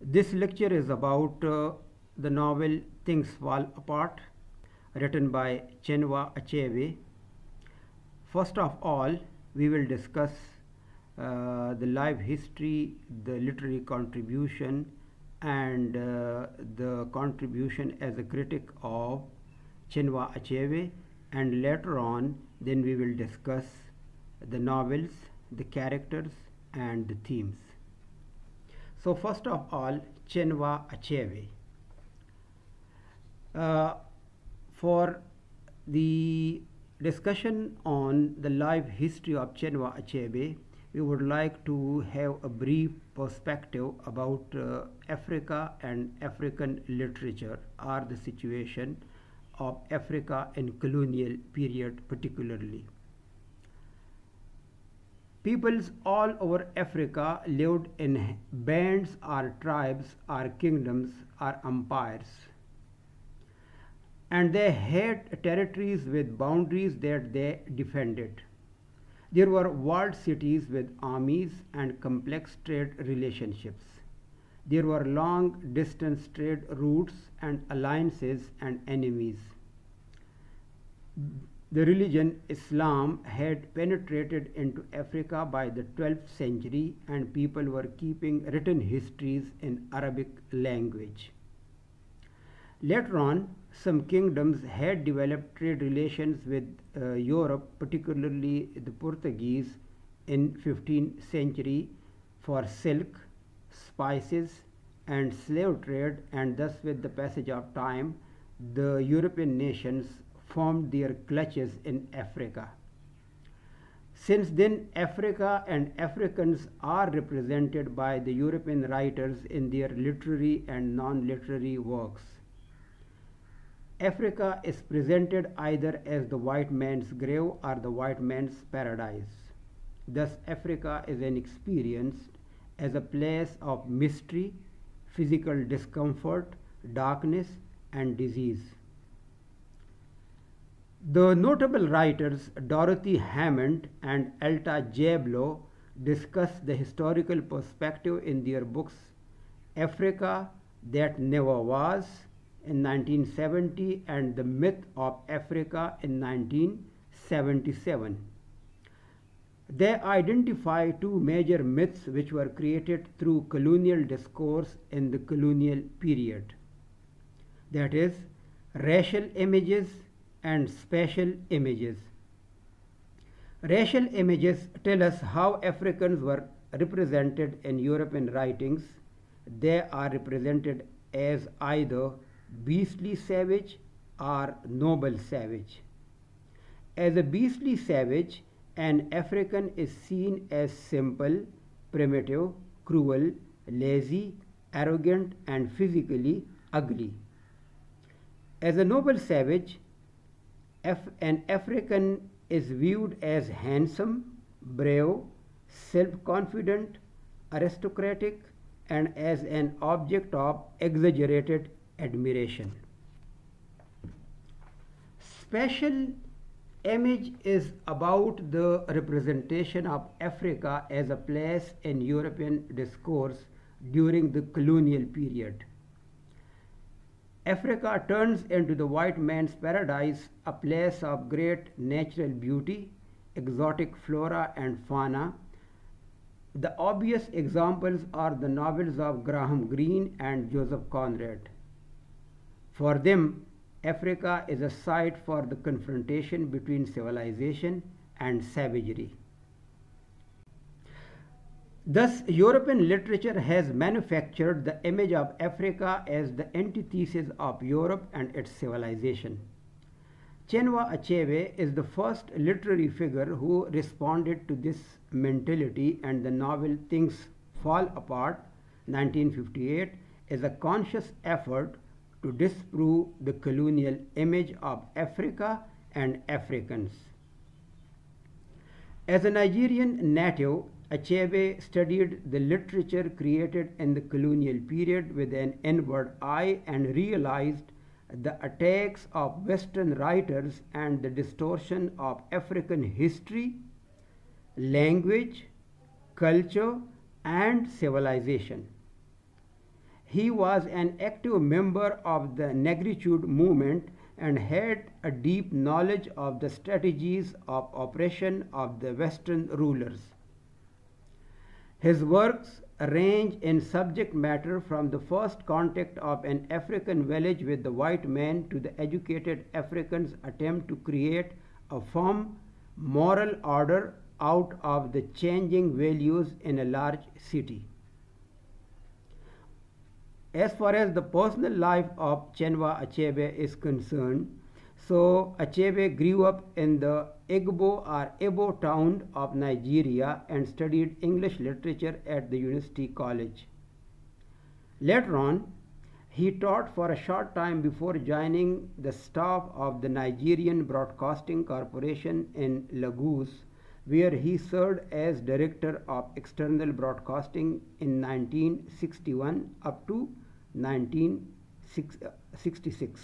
This lecture is about the novel Things Fall Apart, written by Chinua Achebe. First of all, we will discuss the life history, the literary contribution, and the contribution as a critic of Chinua Achebe, and later on, then we will discuss the novels, the characters, and the themes. So first of all, Chinua Achebe. For the discussion on the life history of Chinua Achebe, we would like to have a brief perspective about Africa and African literature, or the situation of Africa in colonial period particularly. Peoples all over Africa lived in bands or tribes or kingdoms or empires. And they had territories with boundaries that they defended. There were walled cities with armies and complex trade relationships. There were long distance trade routes and alliances and enemies. The religion Islam had penetrated into Africa by the 12th century, and people were keeping written histories in Arabic language. Later on, some kingdoms had developed trade relations with Europe, particularly the Portuguese in 15th century, for silk, spices, and slave trade, and thus with the passage of time, the European nations formed their clutches in Africa. Since then, Africa and Africans are represented by the European writers in their literary and non-literary works. Africa is presented either as the white man's grave or the white man's paradise. Thus, Africa is an experience as a place of mystery, physical discomfort, darkness, and disease. The notable writers Dorothy Hammond and Alta Jablo discuss the historical perspective in their books Africa That Never Was in 1970 and The Myth of Africa in 1977. They identify two major myths which were created through colonial discourse in the colonial period. That is, racial images and spatial images. Racial images tell us how Africans were represented in European writings. They are represented as either beastly savage or noble savage. As a beastly savage, an African is seen as simple, primitive, cruel, lazy, arrogant, and physically ugly. As a noble savage, an African is viewed as handsome, brave, self-confident, aristocratic, and as an object of exaggerated admiration. Spatial image is about the representation of Africa as a place in European discourse during the colonial period. Africa turns into the white man's paradise, a place of great natural beauty, exotic flora and fauna. The obvious examples are the novels of Graham Greene and Joseph Conrad. For them, Africa is a site for the confrontation between civilization and savagery. Thus, European literature has manufactured the image of Africa as the antithesis of Europe and its civilization. Chinua Achebe is the first literary figure who responded to this mentality, and the novel Things Fall Apart, 1958, is a conscious effort to disprove the colonial image of Africa and Africans. As a Nigerian native, Achebe studied the literature created in the colonial period with an inward eye and realized the attacks of Western writers and the distortion of African history, language, culture, and civilization. He was an active member of the Negritude movement and had a deep knowledge of the strategies of oppression of the Western rulers. His works range in subject matter from the first contact of an African village with the white man to the educated African's attempt to create a firm moral order out of the changing values in a large city. As far as the personal life of Chinua Achebe is concerned, so Achebe grew up in the Igbo or Ebo town of Nigeria and studied English literature at the University College. Later on, he taught for a short time before joining the staff of the Nigerian Broadcasting Corporation in Lagos, where he served as Director of External Broadcasting in 1961 up to 1966.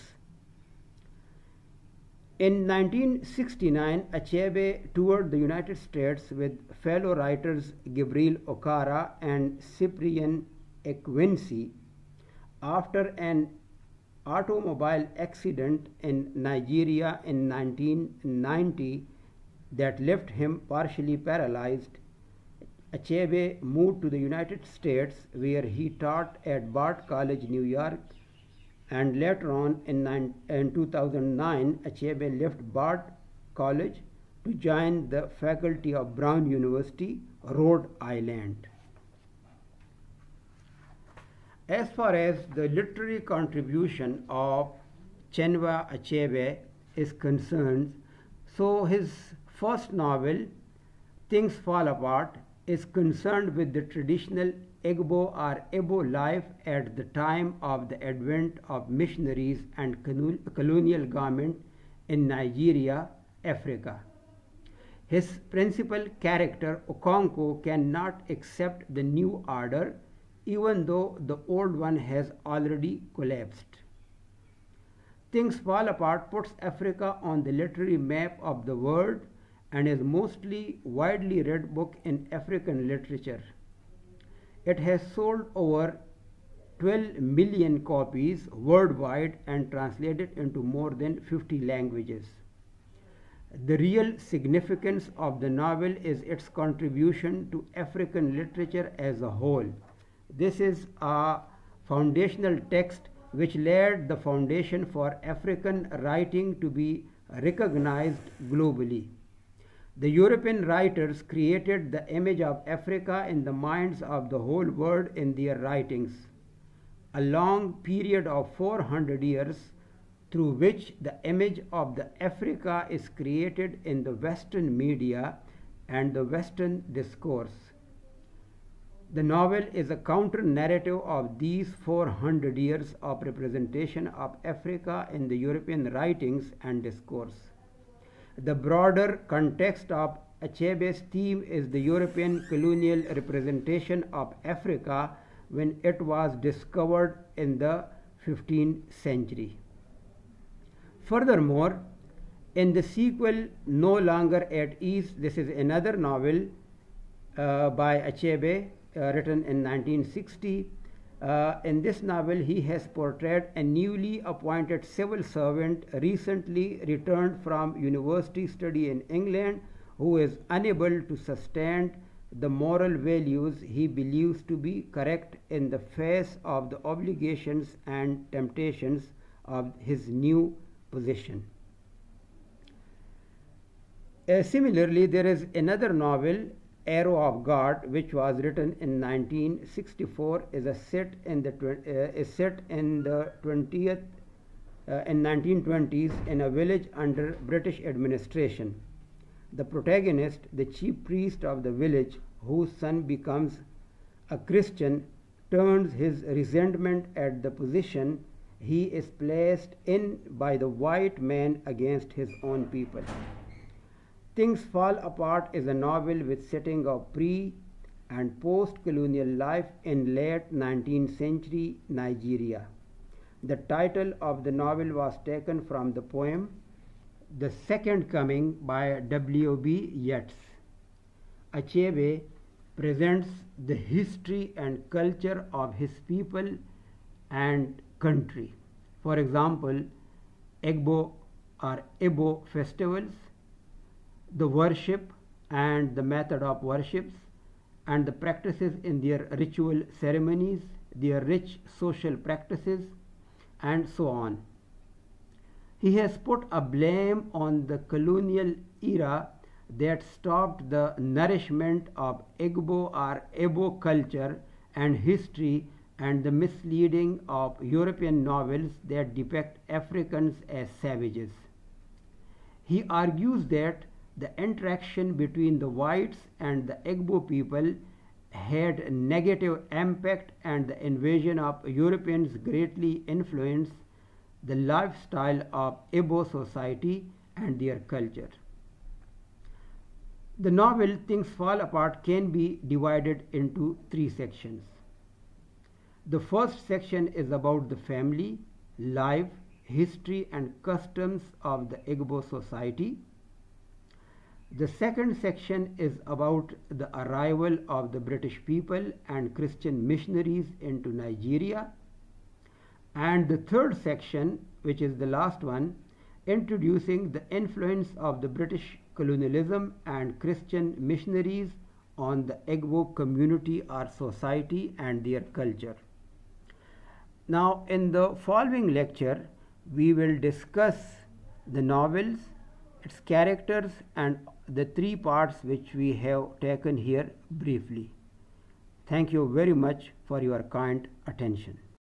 In 1969, Achebe toured the United States with fellow writers Gabriel Okara and Cyprian Equincy. After an automobile accident in Nigeria in 1990 that left him partially paralyzed, Achebe moved to the United States, where he taught at Bard College, New York, and later on in 2009, Achebe left Bard College to join the faculty of Brown University, Rhode Island. As far as the literary contribution of Chinua Achebe is concerned, so his first novel, Things Fall Apart, is concerned with the traditional Igbo or Ebo life at the time of the advent of missionaries and colonial government in Nigeria, Africa. His principal character, Okonkwo, cannot accept the new order, even though the old one has already collapsed. Things Fall Apart puts Africa on the literary map of the world and is mostly widely read book in African literature. It has sold over 12 million copies worldwide and translated into more than 50 languages. The real significance of the novel is its contribution to African literature as a whole. This is a foundational text which laid the foundation for African writing to be recognized globally. The European writers created the image of Africa in the minds of the whole world in their writings. A long period of 400 years through which the image of the Africa is created in the Western media and the Western discourse. The novel is a counter-narrative of these 400 years of representation of Africa in the European writings and discourse. The broader context of Achebe's theme is the European colonial representation of Africa when it was discovered in the 15th century. Furthermore, in the sequel, No Longer at Ease, this is another novel by Achebe, written in 1960. In this novel, he has portrayed a newly appointed civil servant recently returned from university study in England who is unable to sustain the moral values he believes to be correct in the face of the obligations and temptations of his new position. Similarly, there is another novel, Arrow of God, which was written in 1964, is set in the 1920s in a village under British administration. The protagonist, the chief priest of the village, whose son becomes a Christian, turns his resentment at the position he is placed in by the white man against his own people. Things Fall Apart is a novel with setting of pre- and post-colonial life in late 19th century Nigeria. The title of the novel was taken from the poem The Second Coming by W.B. Yeats. Achebe presents the history and culture of his people and country. For example, Egbo or Ebo festivals, the worship and the method of worships, and the practices in their ritual ceremonies, their rich social practices, and so on. He has put a blame on the colonial era that stopped the nourishment of Igbo or Ebo culture and history and the misleading of European novels that depict Africans as savages. He argues that the interaction between the whites and the Igbo people had a negative impact, and the invasion of Europeans greatly influenced the lifestyle of Igbo society and their culture. The novel Things Fall Apart can be divided into three sections. The first section is about the family, life, history, and customs of the Igbo society. The second section is about the arrival of the British people and Christian missionaries into Nigeria. And the third section, which is the last one, introducing the influence of the British colonialism and Christian missionaries on the Igbo community or society and their culture. Now, in the following lecture, we will discuss the novels, its characters, and the three parts which we have taken here briefly. Thank you very much for your kind attention.